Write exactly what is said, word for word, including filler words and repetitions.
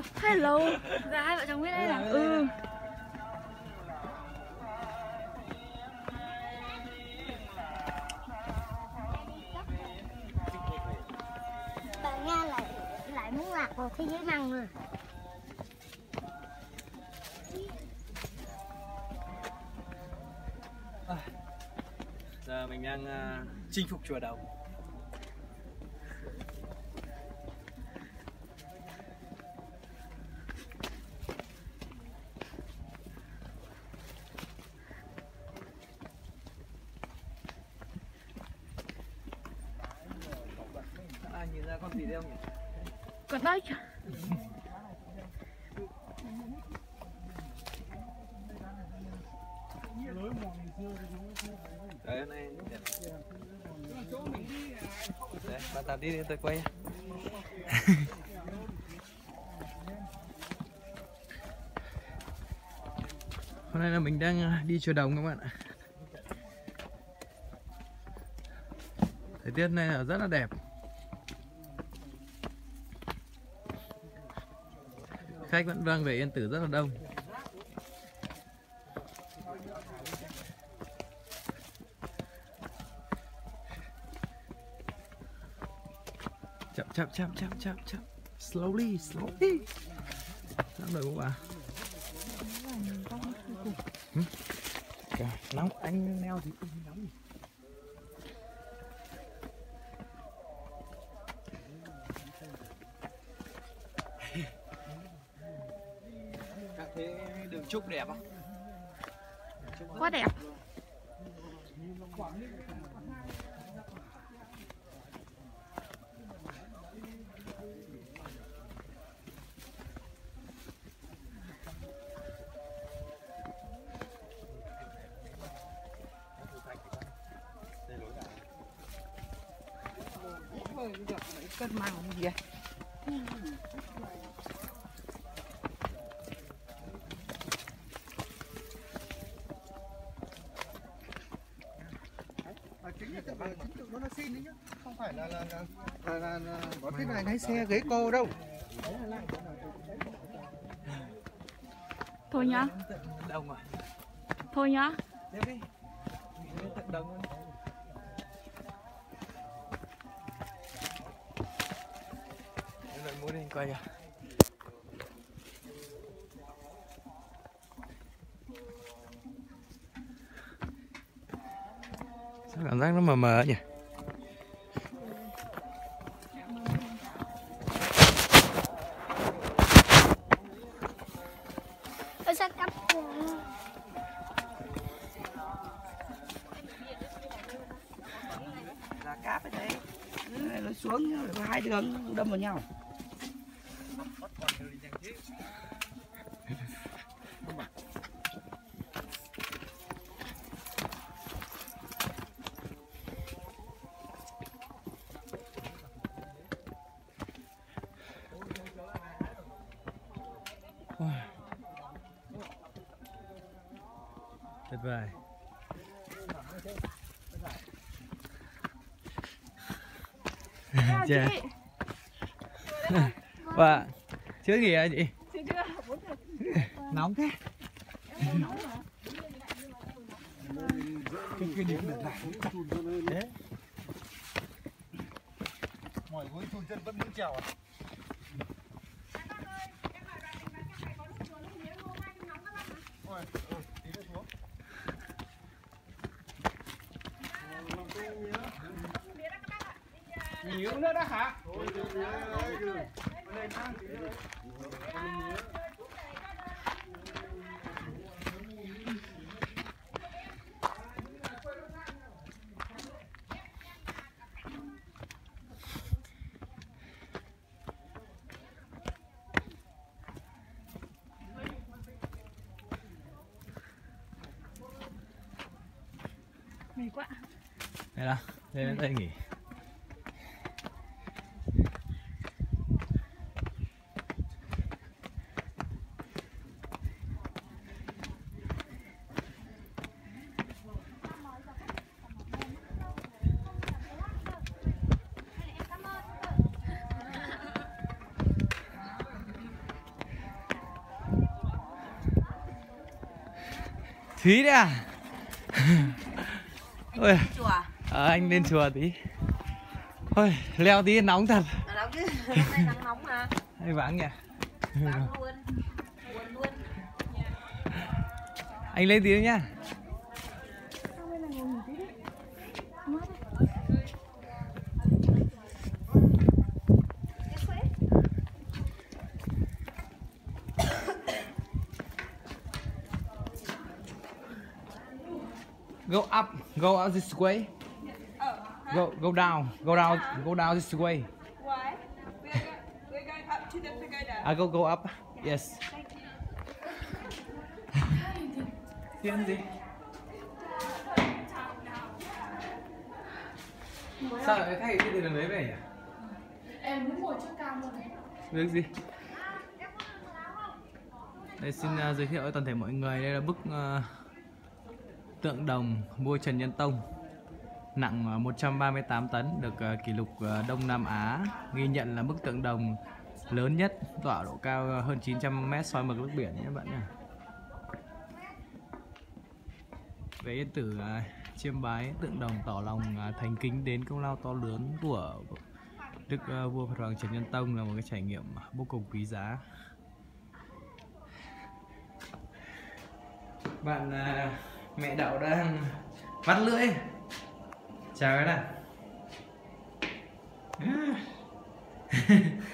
Hello. Dạ hai vợ chồng biết đây là ừ. Bà Nga lại lại muốn lạc vào thế giới năng rồi. À, giờ mình đang uh, chinh phục chùa Đồng. À, nhìn ra con gì đây không nhỉ? Còn đây. Đấy, hôm nay đẹp. Đấy, bạn tạt đi, đi tôi quay. Hôm nay là mình đang đi chùa Đồng các bạn ạ. Thời tiết này là rất là đẹp. Khách vẫn đang về Yên Tử rất là đông. Chậm chậm chậm chậm chậm chậm. Slowly, slowly. Sao rồi các bạn? Hmm? Nóng, anh neo thì không nóng. Các thế đường trúc đẹp không? Quá đẹp. Cân măng gì vậy? Chính là chính tự nó nó xin đấy nhá, không phải là là là là, là, là có cái này lái xe ghế cô đâu. Thôi nhá. Đông rồi. Thôi nhá. Tiếp đi. Mình tận đồng luôn. Rồi muốn đi quay kìa. Sao cảm giác nó mờ mờ nhỉ? Ôi sao cắm Là cáp ở đấy. Nó xuống hai đường đâm vào nhau. Tuyệt vời. Chị. Và chưa gì hả chị? Chị chưa? Nóng thế. Cái cái điểm để lại thế. Mọi người chùn chân vẫn muốn trèo à? Ôi, ừ, tí nữa xuống. Nhiều nữa đó hả? Mệt quá. Đây nào, lên đây nghỉ. Thúy đấy à? Ôi, Chùa. à, anh lên chùa tí. Ôi, leo tí nóng thật. Nóng chứ, hôm nay nắng nóng mà. Hay vắng nhỉ? Vắng luôn, buồn luôn. Anh lên tí nữa nhá. Go up, go out this way. Go, go down, go down, go down this way. Why? We're, go we're going up to the pagoda. I go go up. Yes. Tiếng gì? Sao lại thay cái từ đường đấy về nhỉ? Em muốn ngồi trước cam luôn. Việc gì? Đây xin uh, giới thiệu với toàn thể mọi người, đây là bức uh, tượng đồng vua Trần Nhân Tông, nặng uh, một trăm ba mươi tám tấn, được uh, kỷ lục uh, Đông Nam Á ghi nhận là bức tượng đồng lớn nhất, tọa độ cao uh, hơn chín trăm mét soi mực nước biển nhé các bạn nhé. Về yên tử uh, chiêm bái tượng đồng tỏ lòng uh, thành kính đến công lao to lớn của Đức uh, vua Phật Hoàng Trần Nhân Tông là một cái trải nghiệm vô cùng quý giá. Bạn uh, mẹ Đậu đang vắt lưỡi. Chào các bạn.